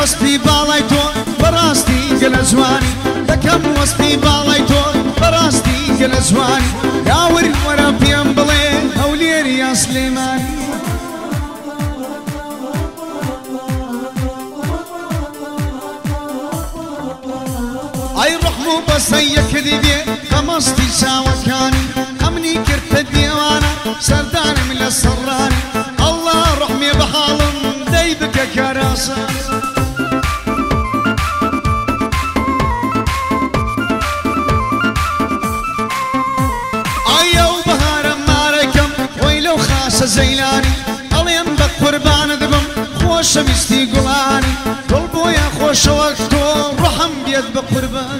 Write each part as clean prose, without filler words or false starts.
وەسپی باڵای تۆ بەڕاستی گەلە جوانی دەکەم وەسپی باڵای تۆ بەڕاستی گەلە جوانی یاور وەرە پێم بڵێ هەولێری یا سلێمانی ئەی ڕحم و بەسەی یەکردی بێ بەمەستی چاوەکانی ئەمنی کردتە دیێوانە سەردانم لە سەڕانی ئەڵڵا ڕحمێ بە حاڵم دەی بکە کاراسان ئەیە و بەهارە مارەکەم وەی لەو خاسە زەیلانی ئەڵێم بە قوربانت بم خۆشەویستی گوڵانی دڵ بۆیە خۆشەوە تۆ ڕحم بێت بە قوربان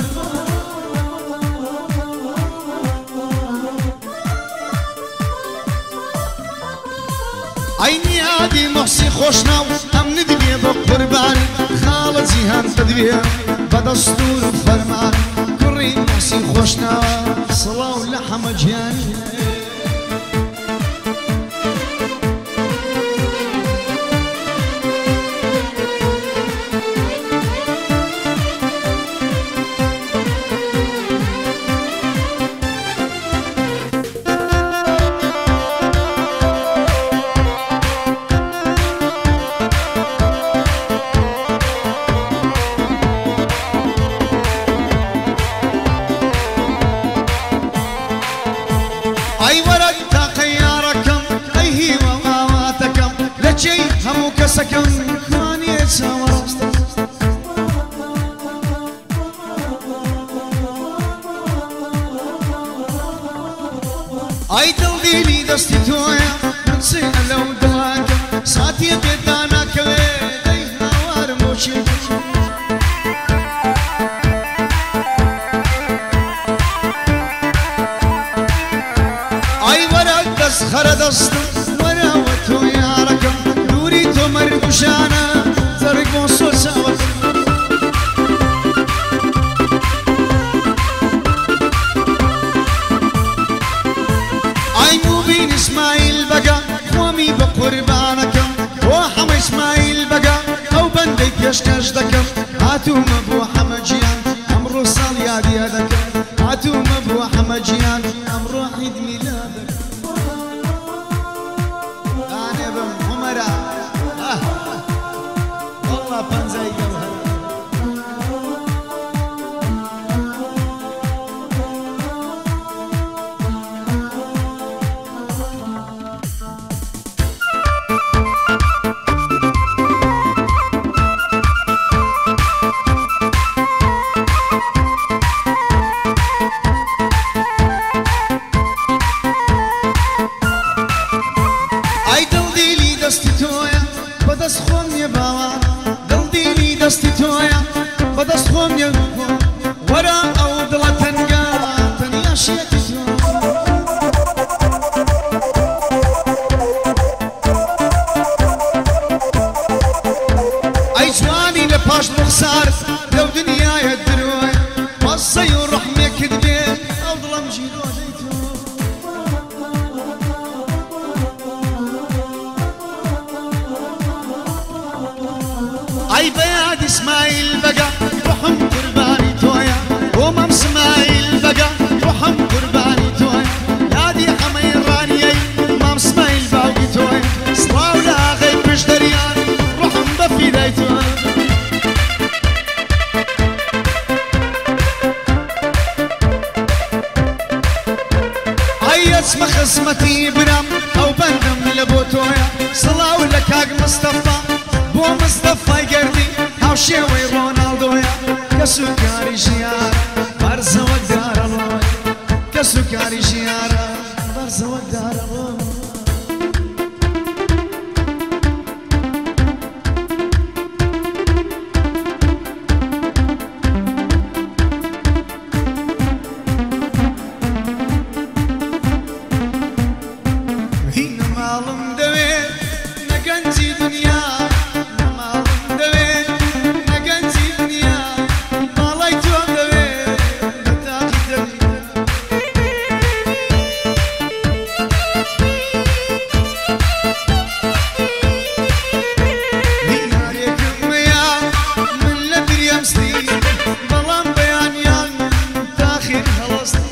عيني عادي محسي خوشنا أمن دبي بقربان خالد زيهان تدبي بدستور فرمان كري محسي خوشنا صلاة ولحم جاني أي ورق تاقياركم أي هي ومواتكم لجي همو كسكم ماني يتساوست أي دلديلي دستي تويا نسي لو دواكم ساتي بدانا كوي دي هاوار موشي خرا دستم ورا وتو يا رقم دوري تو مردوشانا زرق وصول ساوت اي مو بين اسماعيل بقى قومي بقربانكم وحم اسماعيل بقى او بندي يشكش دكم هاتوم ابو حمجيان امرو صال يا ديادك هاتوم ابو حمجيان امرو عيد ميلادك والله بنزاي جوهر اي دلديلي دستي تويا بدس خون يا باوا دلديلي دستي تويا بدس خون يا ورا او دلا تنقا تنيا شيتي اي جواني لباش مخسار لو دنيا يدروي وصي ورحمي كدبي او ظلم جيلو اي بياد اسماعيل بقى رحم قرباني تويا ومام اسماعيل بقى رحم قرباني تويا نادي حميراني مام اسماعيل باوي تويا صلاة ولا غيب بشتريان رحم بفيداي تويا اي اسم خصمتي برام او بندم لبوتويا صلاة ولا كاق مصطفى بو مصطفى قردي هاوشيوي رونالدويا كسوكاري جيارة برزة وقدار الله كسوكاري جيارة برزة وقدار الله هنا معلم دويت نقنزي دنيا دۆستی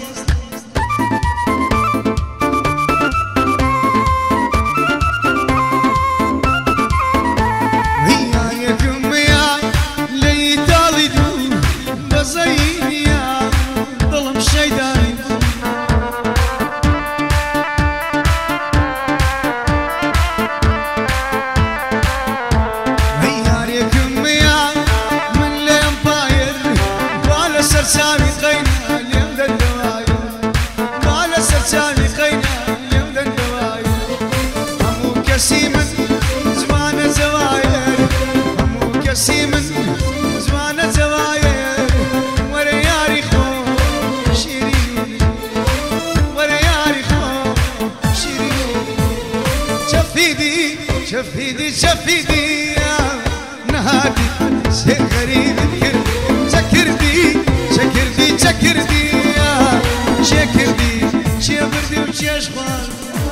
شفيدي شفيدي يا نهادي شي غريب شكردي شكردي شكردي يا شكردي شي بردي وشي اشغال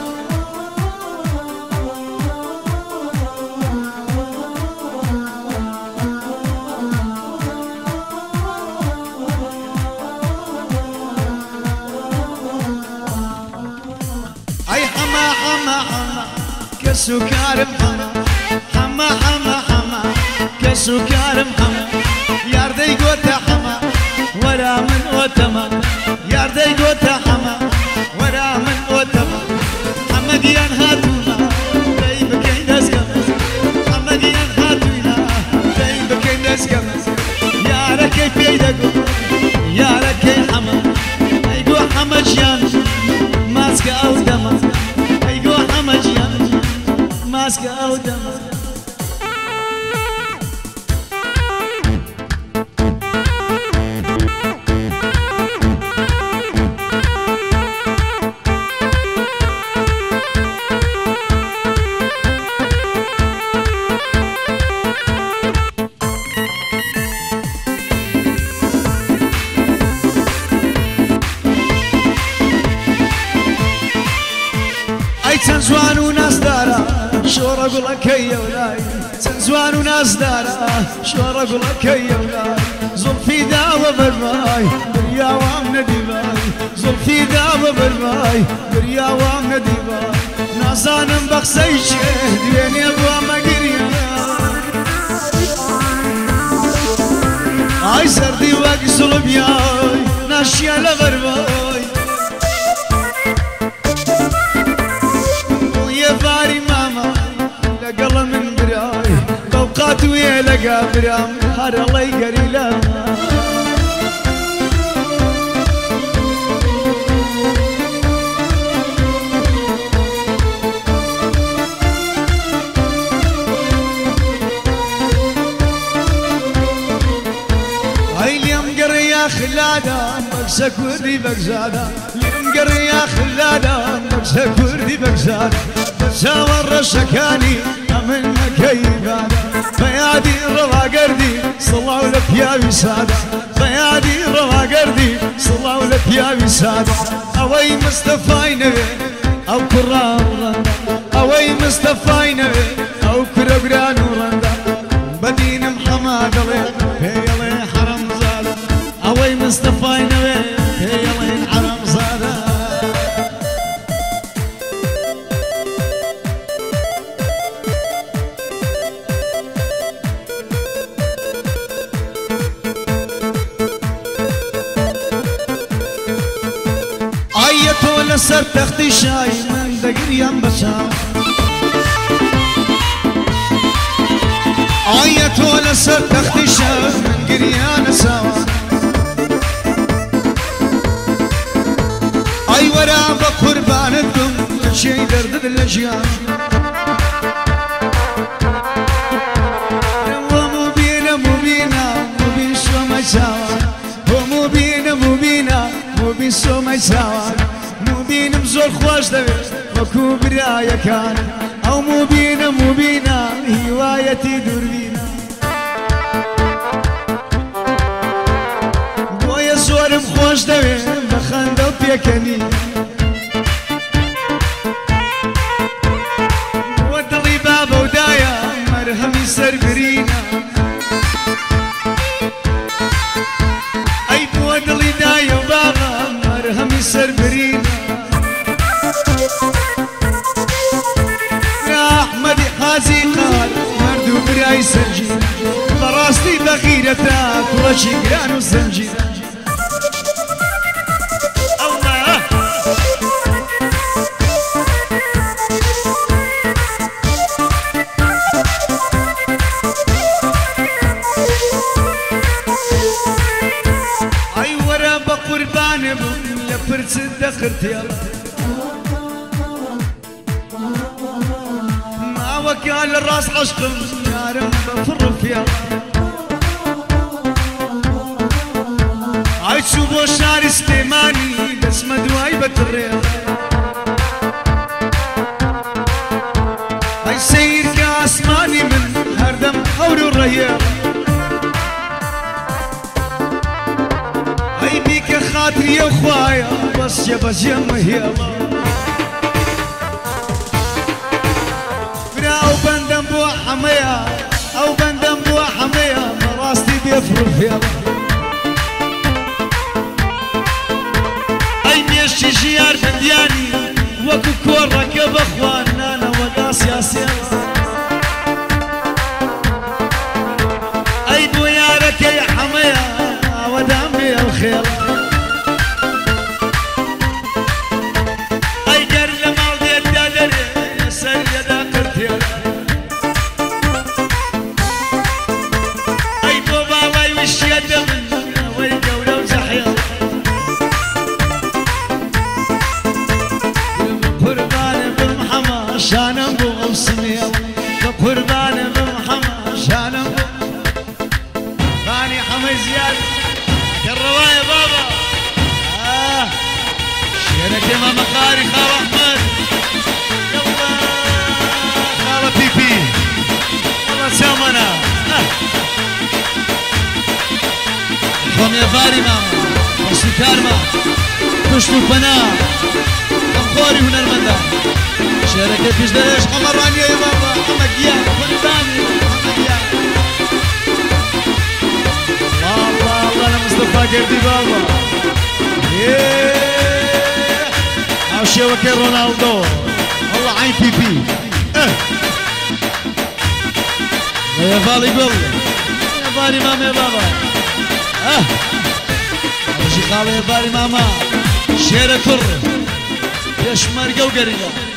اي حما حما حما كسكر محمد حما حما حما كسكر محمد ياردي قوت حما ورا من وتما ياردي قوت حما ورا من وتما حمد ينهاتونا داي بكين دسكم حمد ينهاتونا داي بكين دسكم يا ركي بيدكو يا ركي حما ايقو حما جيان ماسك او دما ايقو حما جيان ماسك او دما زوان وناس دارا شورا قولك يا ولاي زوان وناس دارا شورا قولك يا ولاي زلفي داوى برماي بريا وام نديباي زلفي داوى برماي بريا وام نديباي نازانم بخسي شهد ويني ابوا مقريا اي سردي واقي صلبياي ناشيا لغرباي باري ماما لقل من براي طوقات ويا لقى برام هر الله يقري لما هاي اليوم قري يا خلادة بقسى كردي بقزادة اليوم قري يا خلادة بقسى كردي بقزادة شاور الشكاني من مكيبانا فيادي رضا قردي صلوا لك يا وسادة فيادي رضا قردي صلوا لك يا وسادة اوي مصطفى نبي او كرام رندا اوي مصطفى نبي او كربران رندا بدين محمد الله هي الله حرم زاده اوي مصطفى نبي هي الله حرم زاده ولا سر تختي شاي من دقريان بشا عيت ولا سر تختي شاي من قريان سوا اي ورا بقربان الدم شي درد بالاشياء مو بينا مو بينا مو بين شو ما سوا مو بينا مو بينا مو بين شو ما سوا مبينم زور خوش دويش وكو برايا كان او مبينا هوايتي دوربينا بويا زورم خوش دويش بخندو بيكني ودلي بابا ودايا مرهمي سرقرينا اي بودلي دايا وبابا سربرين يا أحمد حازي قال مردو براي سنجين براستي بغيرتك وشي قران وسنجين قربان بم لفرس الدخرت يلا ما وكال الراس عشق يا رب فرف يلا عايز شوفو شاري سليماني بس مدواي بتريل هاي سير كاسماني من هردم حور الريال خاطري يا خوايا بس يا بجم هي فنا او بندم بو حمية او بندم بو حمية مراستي بيفرف يا اي ميشي جيار بندياني وكو كورك يا بخوان انا وقاس يا سياس اي بويارك يا حمية ودامي الخير شانم بو غوصني قربان بمحمد شانم بو ثاني حمي زياد كالرواية بابا شيرك يا ماما قاري خال احمد يلا خالة بيبي يلا سامنا قوم يا فاري ماما وصي كارما تشتو فناء قوري هنا المندى شارك فيش داش عمر رانيا يا بابا محمد دياب قرباني محمد دياب الله الله انا مصطفى قردي بابا عاوشي وكيل رونالدو والله عين بيبي يا فالي قول يا فالي ماما يا بابا شي خاله يا فالي ماما شيرة كر يا شمرقة وقريقة